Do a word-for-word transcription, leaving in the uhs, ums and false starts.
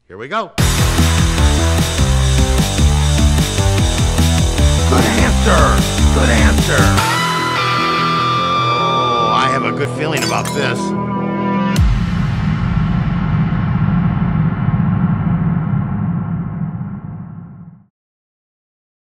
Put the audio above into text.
Here we go. Good answer! Good answer! Oh, I have a good feeling about this.